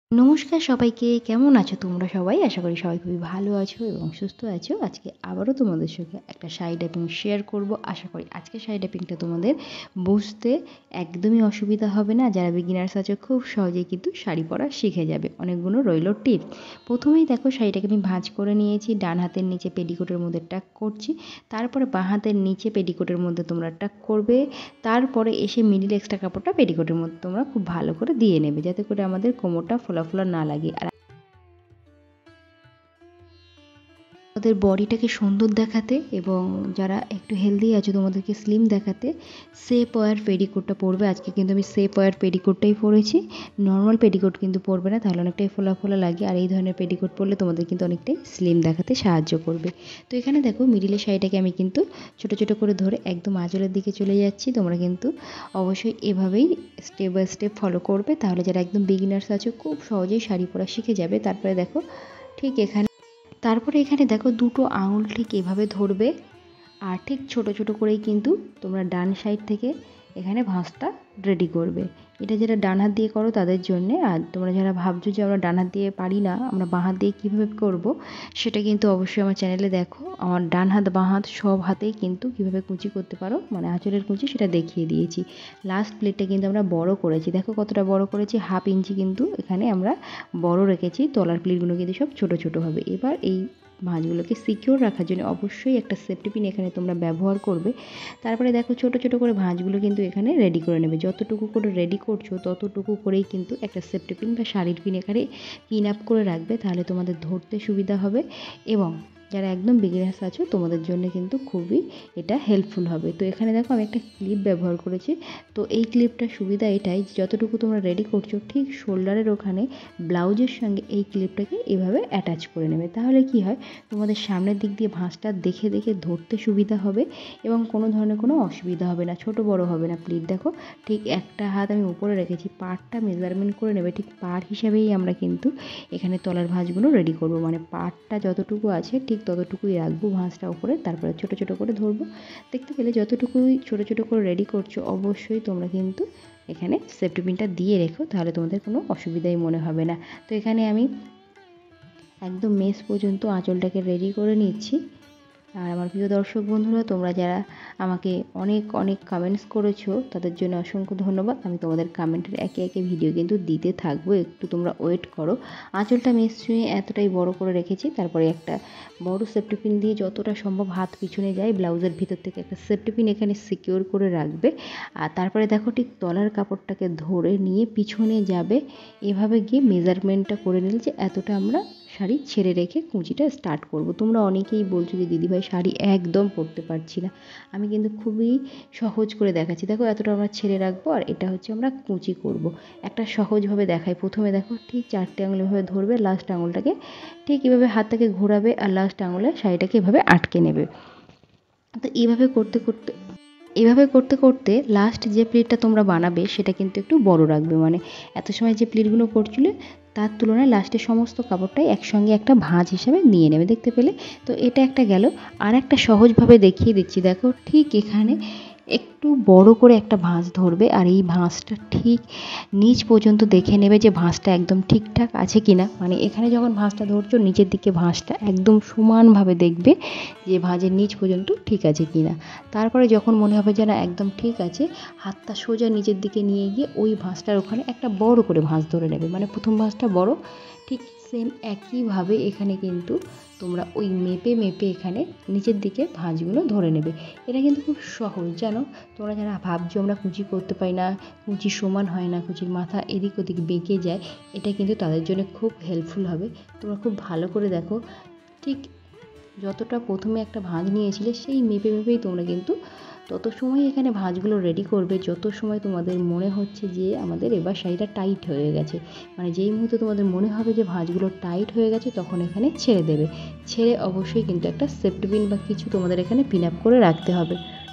নমস্কার সবাইকে, কেমন আছো তোমরা সবাই? আশা করি সবাই খুবই ভালো আছো এবং সুস্থ আছো। আজকে আবারও তোমাদের সঙ্গে একটা শাড়ি ড্রাপিং শেয়ার করব। আশা করি আজকের শাড়ি ড্রাপিংটা তোমাদের বুঝতে একদমই অসুবিধা হবে না। যারা বিগিনার্স আছো খুব সহজেই কিন্তু শাড়ি পরা শিখে যাবে। অনেকগুলো রইল টিপস। প্রথমেই দেখো শাড়িটাকে আমি ভাঁজ করে নিয়েছি, ডান হাতের নিচে পেটিকোটের মধ্যে টাক করছি, তারপরে বাঁ হাতের নিচে পেটিকোটের মধ্যে তোমরা টাক করবে, তারপরে এসে মিডিল এক্সট্রা কাপড়টা পেটিকোটের মধ্যে তোমরা খুব ভালো করে দিয়ে নেবে, যাতে করে আমাদের কোমরটা ফোলা ফোলা না লাগে। আর আমাদের বডিটাকে সুন্দর দেখাতে এবং যারা একটু হেলদি আছে তোমাদেরকে স্লিম দেখাতে সেপ ওয়্যার পেডিকোটটা পরবে। আজকে কিন্তু আমি সেপ ওয়্যার পেডিকোটটাই পরেছি, নর্মাল পেডিকোট কিন্তু পরবে না, তাহলে অনেকটাই ফোলা ফোলা লাগে। আর এই ধরনের পেডিকোট পরলে তোমাদের কিন্তু অনেকটাই স্লিম দেখাতে সাহায্য করবে। তো এখানে দেখো মিডিলের শাড়িটাকে আমি কিন্তু ছোটো ছোটো করে ধরে একদম আঁচলের দিকে চলে যাচ্ছি। তোমরা কিন্তু অবশ্যই এভাবেই স্টেপ বাই স্টেপ ফলো করবে, তাহলে যারা একদম বিগিনার্স আছো খুব সহজেই শাড়ি পরা শিখে যাবে। তারপরে এখানে দেখো দুটো আঙুল ঠিক এভাবে ধরবে, আর ঠিক ছোট ছোট করেই কিন্তু তোমরা ডান সাইড থেকে এখানে ভাঁজটা রেডি করবে। এটা যারা ডান হাত দিয়ে করো তাদের জন্যে। আর তোমরা যারা ভাবছো যে আমরা ডান হাত দিয়ে পারি না, আমরা বাঁ হাত দিয়ে কীভাবে করব, সেটা কিন্তু অবশ্যই আমার চ্যানেলে দেখো। আমার ডান হাত বাঁ হাত সব হাতেই কিন্তু কীভাবে কুচি করতে পারো, মানে আঁচলের কুচি, সেটা দেখিয়ে দিয়েছি। লাস্ট প্লেটটা কিন্তু আমরা বড় করেছি, দেখো কতটা বড় করেছি, 1/2 ইঞ্চি কিন্তু এখানে আমরা বড় রেখেছি। তলার প্লেটগুলো কিন্তু সব ছোট ছোট হবে। এবার এই ভাঁজগুলোকে সিকিউর রাখার জন্য অবশ্যই একটা সেফটি পিন এখানে তোমরা ব্যবহার করবে। তারপরে দেখো ছোট ছোট করে ভাঁজগুলো কিন্তু এখানে রেডি করে নেবে। যতটুকু করে রেডি করছো ততটুকু করেই কিন্তু একটা সেফটি পিন বা শাড়ির পিন এখানে পিন আপ করে রাখবে, তাহলে তোমাদের ধরতে সুবিধা হবে এবং যারা একদম বিগিনার্স আছো তোমাদের জন্য কিন্তু খুবই এটা হেল্পফুল হবে। তো এখানে দেখো আমি একটা ক্লিপ ব্যবহার করেছি। তো এই ক্লিপটার সুবিধা এটাই, যতটুকু তোমরা রেডি করছো ঠিক শোল্ডারের ওখানে ব্লাউজের সঙ্গে এই ক্লিপটাকে এভাবে অ্যাটাচ করে নেবে। তাহলে কি হয়, তোমাদের সামনের দিক দিয়ে ভাঁজটা দেখে দেখে ধরতে সুবিধা হবে এবং কোনো ধরনের কোনো অসুবিধা হবে না, ছোট বড় হবে না। প্লিট দেখো ঠিক একটা হাত আমি উপরে রেখেছি, পাড়টা মেজারমেন্ট করে নেবে। ঠিক পাড় হিসাবেই আমরা কিন্তু এখানে তলার ভাঁজগুলো রেডি করব, মানে পাড়টা যতটুকু আছে ঠিক ততটুকুই রাখবো ভাঁজটা উপরে, তারপরে ছোট ছোট করে ধরবো। দেখতে পেলে যতটুকুই ছোট ছোট করে রেডি করছো অবশ্যই তোমরা কিন্তু এখানে সেফটি পিনটা দিয়ে রেখো, তাহলে তোমাদের কোনো অসুবিধাই মনে হবে না। তো এখানে আমি একদম মেস পর্যন্ত আঁচলটাকে রেডি করে নিচ্ছি। আর আমার প্রিয় দর্শক বন্ধুরা, তোমরা যারা আমাকে অনেক অনেক কমেন্টস করেছো তাদের জন্য অসংখ্য ধন্যবাদ। আমি তোমাদের কমেন্টের একে একে ভিডিও কিন্তু দিতে থাকবো, একটু তোমরা ওয়েট করো। আঁচলটা মেস ছুঁয়ে এতটাই বড় করে রেখেছি, তারপরে একটা বড় সেফটি পিন দিয়ে যতটা সম্ভব হাত পিছনে যায় ব্লাউজের ভিতর থেকে একটা সেফটি পিন এখানে সিকিউর করে রাখবে। আর তারপরে দেখো ঠিক তলার কাপড়টাকে ধরে নিয়ে পিছনে যাবে, এভাবে গিয়ে মেজারমেন্টটা করে নিলে যে এতটা আমরা শাড়ি ছেড়ে রেখে কুঁচিটা স্টার্ট করব। তোমরা অনেকেই বলছো যে দিদিভাই শাড়ি একদম পরতে পারছি না, আমি কিন্তু খুবই সহজ করে দেখাচ্ছি। দেখো এতটা আমরা ছেড়ে রাখবো আর এটা হচ্ছে আমরা কুঁচি করব। একটা সহজভাবে দেখাই। প্রথমে দেখো ঠিক 4টে আঙুল এভাবে ধরবে, লাস্ট আঙুলটাকে ঠিক এভাবে হাতটাকে ঘোরাবে আর লাস্ট আঙুলে শাড়িটাকে এভাবে আটকে নেবে। তো এভাবে করতে করতে লাস্ট যে প্লেটটা তোমরা বানাবে সেটা কিন্তু একটু বড় রাখবে, মানে এত সময় যে প্লেটগুলো করছিলে তার তুলনায় লাস্টের সমস্ত কাপড়টাই একসঙ্গে একটা ভাঁজ হিসাবে নিয়ে নেবে। দেখতে পেলে? তো এটা একটা গেল। আর একটা সহজভাবে দেখিয়ে দিচ্ছি। দেখো ঠিক এখানে একটু বড় করে একটা ভাঁজ ধরবে আর এই ভাঁজটা ঠিক নিচ পর্যন্ত দেখে নেবে যে ভাঁজটা একদম ঠিকঠাক আছে কি না। মানে এখানে যখন ভাঁজটা ধরছো নিচের দিকে ভাঁজটা একদম সমানভাবে দেখবে যে ভাঁজের নিচ পর্যন্ত ঠিক আছে কি না। তারপরে যখন মনে হবে যে না একদম ঠিক আছে, হাতটা সোজা নিচের দিকে নিয়ে গিয়ে ওই ভাঁজটার ওখানে একটা বড় করে ভাঁজ ধরে নেবে, মানে প্রথম ভাঁজটা বড়। ঠিক সেম একইভাবে এখানে কিন্তু তোমরা ওই মেপে মেপে এখানে নিচের দিকে ভাঁজগুলো ধরে নেবে। এটা কিন্তু খুব সহজ, জানো। তোমরা যারা ভাবছো আমরা কুচি করতে পারি না, কুচি সমান হয় না, কুচির মাথা এদিক ওদিক বেঁকে যায়, এটা কিন্তু তাদের জন্য খুব হেল্পফুল হবে। তোমরা খুব ভালো করে দেখো, ঠিক যতটা প্রথমে একটা ভাঁজ নিয়েছিলে সেই মেপে মেপেই তোমরা কিন্তু তত সময় এখানে ভাঁজগুলো রেডি করবে যত সময় তোমাদের মনে হচ্ছে যে আমাদের এবার শাড়িটা টাইট হয়ে গেছে। মানে যেই মুহূর্তে তোমাদের মনে হবে যে ভাঁজগুলো টাইট হয়ে গেছে তখন এখানে ছেড়ে দেবে। ছেড়ে অবশ্যই কিন্তু একটা সেফটি পিন বা কিছু তোমাদের এখানে পিন আপ করে রাখতে হবে।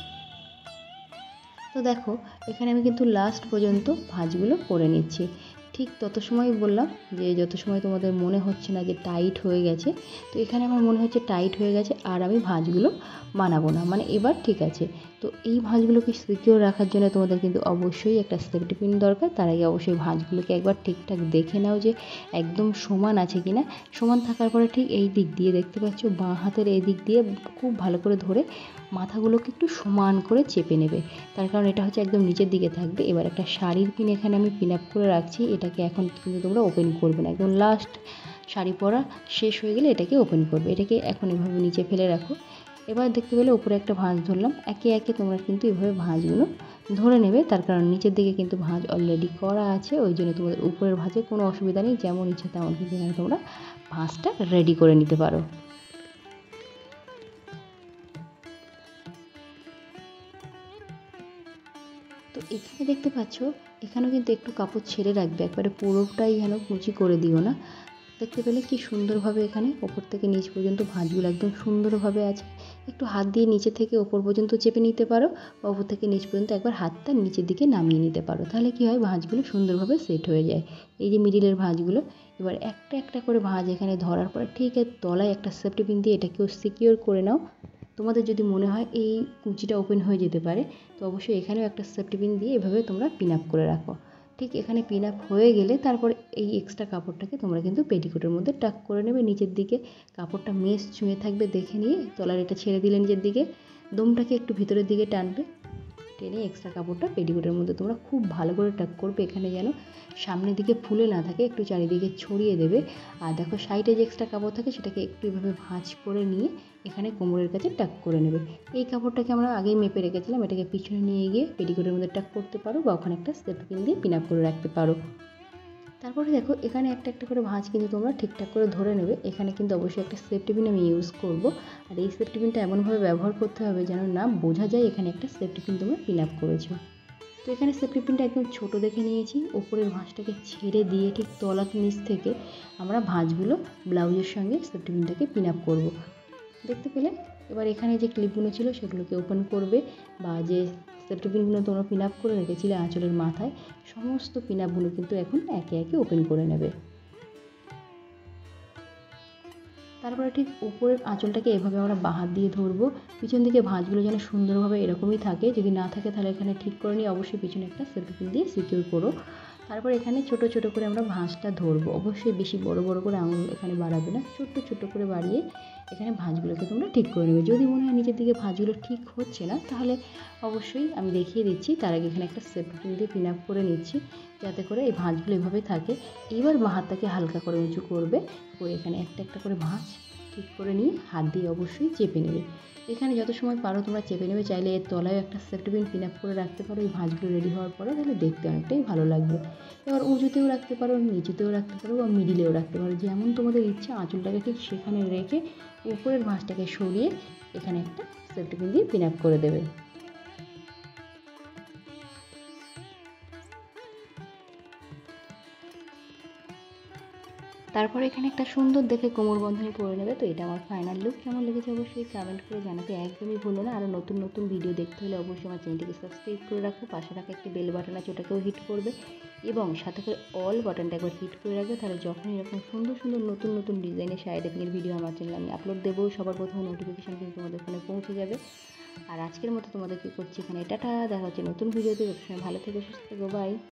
তো দেখো এখানে আমি কিন্তু লাস্ট পর্যন্ত ভাঁজগুলো করে নিচ্ছি। ঠিক তত সময় বললাম যে যত সময় তোমাদের মনে হচ্ছে না যে টাইট হয়ে গেছে, তো এখানে আমার মনে হচ্ছে টাইট হয়ে গেছে আর আমি ভাঁজগুলো বানাবো না, মানে এবার ঠিক আছে। তো তো এই ভাঁজগুলোকে সিকিউর রাখার জন্য তোমাদের কিন্তু অবশ্যই একটা সেফটি পিন দরকার। তার আগে অবশ্যই ভাঁজগুলোকে একবার ঠিকঠাক দেখে নাও যে একদম সমান আছে কি না। সমান থাকার পরে ঠিক এই দিক দিয়ে দেখতে পাচ্ছ বাঁ হাতের এই দিক দিয়ে খুব ভালো করে ধরে মাথাগুলোকে একটু সমান করে চেপে নেবে। তার কারণ এটা হচ্ছে একদম নিচের দিকে থাকবে। এবার একটা শাড়ির পিন এখানে আমি পিন আপ করে রাখছি, এটাকে এখন কিন্তু তোমরা ওপেন করবে না, একদম লাস্ট শাড়ি পরা শেষ হয়ে গেলে এটাকে ওপেন করবে। এটাকে এখন এভাবে নিচে ফেলে রাখো। এবার দেখতে পেলে উপরে একটা ভাঁজ ধরলাম, একে একে তোমরা কিন্তু এভাবে ভাঁজগুলো ধরে নেবে। তার কারণ নিচের দিকে কিন্তু ভাঁজ অলরেডি করা আছে, ওই জন্য তোমাদের উপরের ভাঁজে কোনো অসুবিধা নেই, যেমন ইচ্ছে তেমন কিন্তু এখানে তোমরা ভাঁজটা রেডি করে নিতে পারো। তো এখানে দেখতে পাচ্ছ এখানেও কিন্তু একটু কাপড় ছেড়ে রাখবে, একবারে পুরোটাই যেন কুচি করে দিও না। দেখতে পেলে কি সুন্দরভাবে এখানে ওপর থেকে নিচ পর্যন্ত ভাঁজগুলো একদম সুন্দরভাবে আছে। একটু হাত দিয়ে নিচে থেকে ওপর পর্যন্ত চেপে নিতে পারো, বা ওপর থেকে নিচ পর্যন্ত একবার হাতটা নিচের দিকে নামিয়ে নিতে পারো, তাহলে কি হয় ভাঁজগুলো সুন্দরভাবে সেট হয়ে যায়। এই যে মিডিলের ভাঁজগুলো, এবার একটা একটা করে ভাঁজ এখানে ধরার পরে ঠিক এর তলায় একটা সেফটি পিন দিয়ে এটাকেও সিকিউর করে নাও। তোমাদের যদি মনে হয় এই কুচিটা ওপেন হয়ে যেতে পারে, তো অবশ্যই এখানেও একটা সেফটি পিন দিয়ে এভাবে তোমরা পিন আপ করে রাখো। ঠিক এখানে পিন আপ হয়ে গেলে তারপর এই এক্সট্রা কাপড়টাকে তোমরা কিন্তু পেটিকোটের মধ্যে টাক করে নেবে। নিচের দিকে কাপড়টা মেশ ছুঁয়ে থাকবে দেখে নিয়ে, তলার এটা ছেড়ে দিলে নিচের দিকে দমটাকে একটু ভিতরের দিকে টানবে, টেনে এক্সট্রা কাপড়টা পেটিকোটের মধ্যে তোমরা খুব ভালো করে টাক করবে, এখানে যেন সামনের দিকে ফুলে না থাকে, একটু চারিদিকে ছড়িয়ে দেবে। আর দেখো সাইডে যে এক্সট্রা কাপড় থাকে সেটাকে একটু এভাবে ভাঁজ করে নিয়ে এখানে কোমরের কাছে টাক করে নেবে। এই কাপড়টাকে আমরা আগেই মেপে রেখেছিলাম, এটাকে পিছনে নিয়ে গিয়ে পেটিকোটের মধ্যে টাক করতে পারো, বা ওখানে একটা সেফটি পিন দিয়ে পিন আপ করে রাখতে পারো। তারপরে দেখো এখানে একটা একটা করে ভাঁজ কিন্তু তোমরা ঠিকঠাক করে ধরে নেবে। এখানে কিন্তু অবশ্যই একটা সেফটি পিন আমি ইউজ করব, আর এই সেফটি পিনটা এমনভাবে ব্যবহার করতে হবে যেন না বোঝা যায় এখানে একটা সেফটি পিন তোমরা পিন আপ করেছো। তো এখানে সেফটি পিনটা একদম ছোটো দেখে নিয়েছি, ওপরের ভাঁজটাকে ছেড়ে দিয়ে ঠিক তলার নিচ থেকে আমরা ভাঁজগুলো ব্লাউজের সঙ্গে সেফটি পিনটাকে পিন আপ করবো। দেখতে পেলে এবার এখানে যে ক্লিপগুলো ছিল সেগুলোকে ওপেন করবে, বা যে সেফটি পিনগুলো তোমরা পিন আপ করে রেখেছিলে আঁচলের মাথায়, সমস্ত পিন আপগুলো কিন্তু এখন একে একে ওপেন করে নেবে। তারপরে ঠিক উপরের আঁচলটাকে এভাবে আমরা বাঁ হাত দিয়ে ধরবো, পিছন দিকে ভাঁজগুলো যেন সুন্দরভাবে এরকমই থাকে, যদি না থাকে তাহলে এখানে ঠিক করে নিয়ে অবশ্যই পিছনে একটা সেফটি পিন দিয়ে সিকিউর করো। তারপর এখানে ছোট ছোট করে আমরা ভাঁজটা ধরবো, অবশ্যই বেশি বড় বড় করে আঙুল এখানে বাড়াবে না, ছোট্ট ছোট্ট করে বাড়িয়ে এখানে ভাঁজগুলোকে তোমরা ঠিক করে নেবে। যদি মনে হয় নিচের দিকে ভাঁজগুলো ঠিক হচ্ছে না, তাহলে অবশ্যই আমি দেখিয়ে দিচ্ছি, তার আগে এখানে একটা সেফটি পিন দিয়ে পিন আপ করে নিচ্ছি, যাতে করে এই ভাঁজগুলো এভাবে থাকে। এবার বাঁ হাতটাকে হালকা করে উঁচু করবে, করে এখানে একটা একটা করে ভাঁজ ঠিক করে নিয়ে হাত দিয়ে অবশ্যই চেপে নেবে। এখানে যত সময় পারো তোমরা চেপে নেবে, চাইলে এর তলায় একটা সেফটি পিন পিন আপ করে রাখতে পারো এই ভাঁজগুলো রেডি হওয়ার পরে, তাহলে দেখতে অনেকটাই ভালো লাগবে। এবার উঁচুতেও রাখতে পারো, নিচুতেও রাখতে পারো, বা মিডিলেও রাখতে পারো, যেমন তোমাদের ইচ্ছা। আঁচলটাকে ঠিক সেখানে রেখে উপরের ভাঁজটাকে সরিয়ে এখানে একটা সেফটি পিন দিয়ে পিন আপ করে দেবে। তারপরে এখানে একটা সুন্দর দেখে কোমর বন্ধনী পরে নেবে। তো এটা আমার ফাইনাল লুক, কেমন লেগেছে অবশ্যই কমেন্ট করে জানাতে একদমই ভুলো না। আরও নতুন নতুন ভিডিও দেখতে হলে অবশ্যই আমার চ্যানেলটিকে সাবস্ক্রাইব করে রাখো, পাশে রাখা একটি বেল বাটন আছে ওটাকেও হিট করবে, এবং সাথে করে অল বাটনটা একবার হিট করে রাখবে, তাহলে যখন এরকম সুন্দর সুন্দর নতুন নতুন ডিজাইনের শাড়ি ড্রেপিংয়ের ভিডিও আমার চ্যানেলে আমি আপলোড দেবো, সবার প্রথমে নোটিফিকেশান কিন্তু তোমাদের ফোনে পৌঁছে যাবে। আর আজকের মতো তোমাদেরকে করছি এখানে টাটা, দেখা হচ্ছে নতুন ভিডিওতে। সবসময় ভালো থেকো, সুস্থ থেকো, বাই।